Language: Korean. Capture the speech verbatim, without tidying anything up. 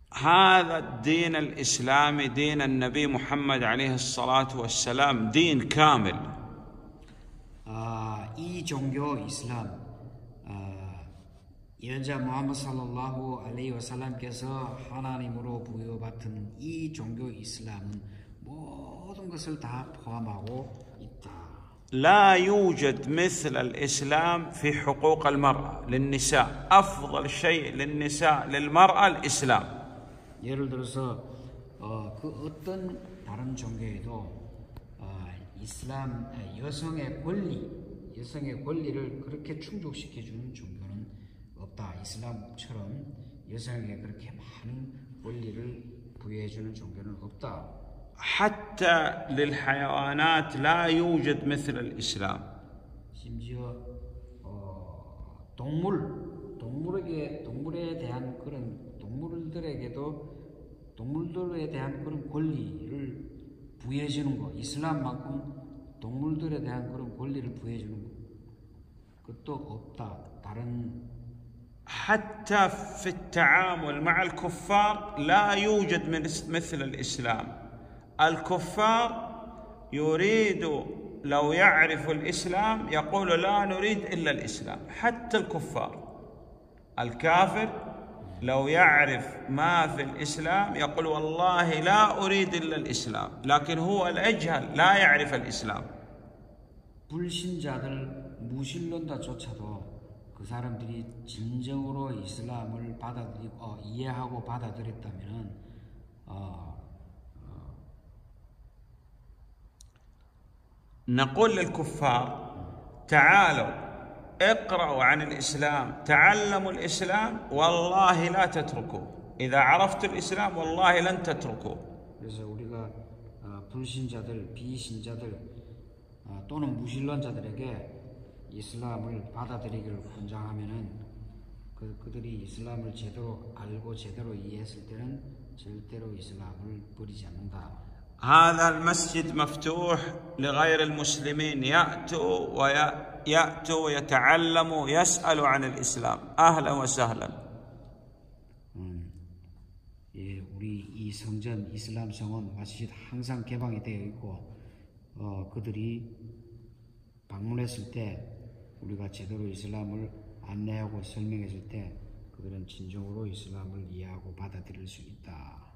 هذا الدين الإسلامي دين النبي محمد عليه الصلاة والسلام دين كامل. 아, 이 종교 이슬람, 아, 예언자 무함마드 살랄라후 알레이히 와살람께서 하나님으로 부여받은 이 종교 이슬람은 모든 것을 다 포함하고 있다. لا يوجد مثل الإسلام في حقوق المرأة للنساء. أفضل شيء للنساء للمرأة الإسلام. 예를 들어서 어, 그 어떤 다른 종교에도 어, 이슬람 여성의 권리, 여성의 권리를 그렇게 충족시켜주는 종교는 없다. 이슬람처럼 여성에게 그렇게 많은 권리를 부여해주는 종교는 없다. حتى للحيوانات لا يوجد مثل الإسلام. 심지어 어, 동물, 동물에게 동물에 대한 그런 동물들에게도 동물들에 대한 그런 권리를 부여해주는 것, 이슬람만큼 동물들에 대한 그런 권리를 부여해주는 것, 그것도 없다. 다른 حتى في التعامل مع الكفار لا يوجد مثل الإسلام. الكفار يريد لو يعرف الإسلام يقول لا نريد إلا الإسلام. حتى الكفار، الكافر لو يعرف ما في الإسلام يقول والله لا أريد إلا الإسلام. لكن هو الأجهل لا يعرف الإسلام. 불신자들, 무신론자조차도 그 사람들이 진정으로 이슬람을 받아들이고 어, 이해하고 받아들였다면은 어, 어. نقول للكفار تعالوا اقرأوا عن الإسلام، تعلموا الإسلام، والله لا تتركوا. إذا عرفتوا الإسلام والله لن تتركوا. 그래서 우리가 어, 불신자들, 비신자들 어, 또는 무신론자들에게 이슬람을 받아들이기를 권장하면은 그, 그들이 이슬람을 제대로 알고 제대로 이해했을 때는 절대로 이슬람을 버리지 않는다. هذا المسجد مفتوح لغير المسلمين يأتوا ويأتوا ويتعلموا يسألوا عن الإسلام. أهلا وسهلا. 음, 예, 우리 이 성전 이슬람 성원 마시드 항상 개방이 되어 있고 어, 그들이 방문했을 때 우리가 제대로 이슬람을 안내하고 설명했을 때 그들은 진정으로 이슬람을 이해하고 받아들일 수 있다.